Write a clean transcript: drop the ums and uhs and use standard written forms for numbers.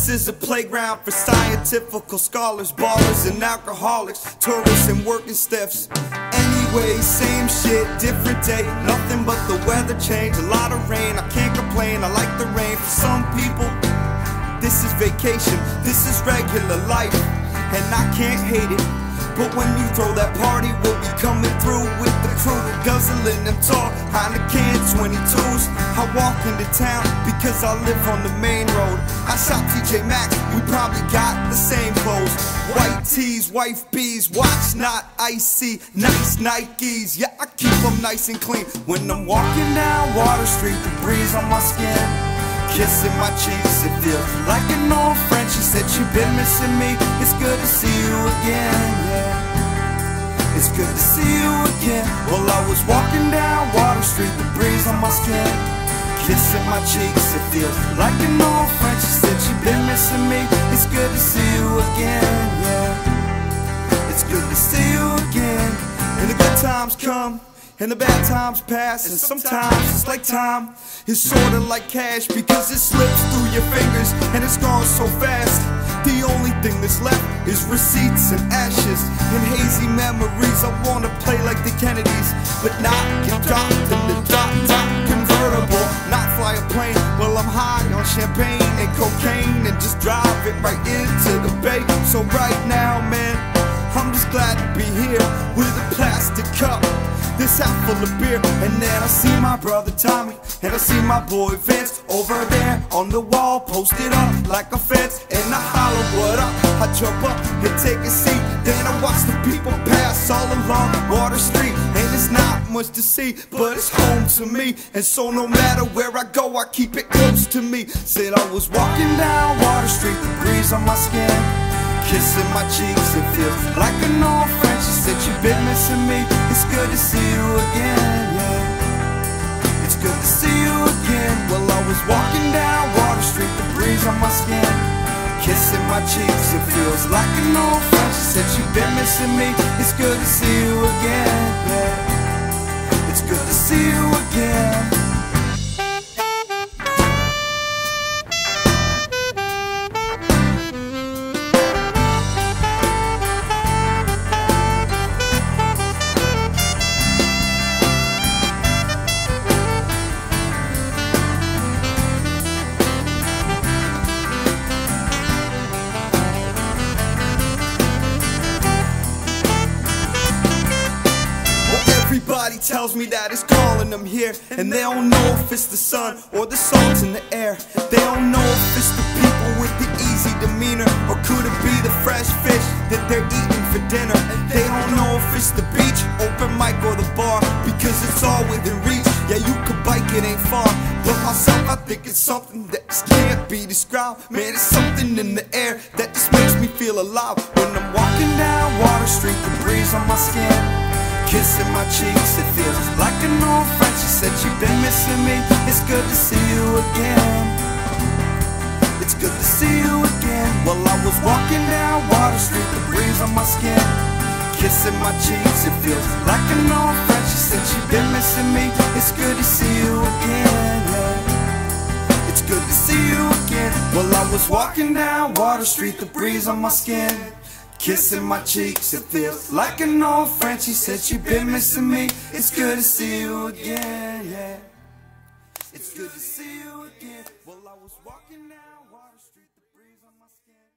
This is a playground for scientifical scholars, ballers and alcoholics, tourists and working stiffs. Anyway, same shit, different day. Nothing but the weather change, a lot of rain. I can't complain, I like the rain. For some people, this is vacation, this is regular life, and I can't hate it. But when you throw that party, we'll be coming through with the crew, guzzling them tall Heineken 22s. I walk into town because I live on the main road. I shop TJ Maxx, we probably got the same clothes. White tees, wife bees, watch not icy, nice Nikes. Yeah, I keep them nice and clean. When I'm walking down Water Street, the breeze on my skin, kissing my cheeks, it feels like an old friend. She said she'd been missing me. It's good to see you again, yeah. It's good to see you again. Well, I was walking down Water Street, the breeze on my skin, kissing my cheeks, it feels like an old friend. She said she'd been missing me. It's good to see you again, yeah. It's good to see you again. And the good times come and the bad times pass, and sometimes it's like time. It's sorta like cash because it slips through your fingers and it's gone so fast. The only thing that's left is receipts and ashes and hazy memories. I wanna play like the Kennedys, but not get dropped in the top convertible, not fly a plane while I'm high on champagne and cocaine and just drive it right into the bay. So right now, man, I'm just glad to be here with a plastic cup, this half full of beer. And then I see my brother Tommy, and I see my boy Vince over there on the wall, posted up like a fence. And I holler, what up? I jump up and take a seat. Then I watch the people pass all along Water Street, and it's not much to see, but it's home to me. And so no matter where I go, I keep it close to me. Said I was walking down Water Street, the breeze on my skin, kissing my cheeks, it feels like an old friend. She said you've been missing me. It's good to see you again, yeah. It's good to see you again. Well, I was walking down Water Street, the breeze on my skin, kissing my cheeks, it feels like an old friend. She said you've been missing me. It's good to see you again, yeah. It's good to see you again. Everybody tells me that it's calling them here, and they don't know if it's the sun or the salts in the air. They don't know if it's the people with the easy demeanor, or could it be the fresh fish that they're eating for dinner. They don't know if it's the beach, open mic, or the bar, because it's all within reach. Yeah, you could bike, it ain't far, but myself, I think it's something that just can't be described. Man, it's something in the air that just makes me feel alive. When I'm walking down Water Street, the breeze on my skin, kissing my cheeks, it feels like an old friend. She said you've been missing me. It's good to see you again. It's good to see you again. Well, I was walking down Water Street, the breeze on my skin, kissing my cheeks, it feels like an old friend. She said you've been missing me. It's good to see you again, yeah. It's good to see you again. Well, I was walking down Water Street, the breeze on my skin, kissing my cheeks, it feels like an old friend. She said she'd been missing me. It's good to see you again, yeah. It's good to see you again. Well, I was walking down Water Street, the breeze on my skin.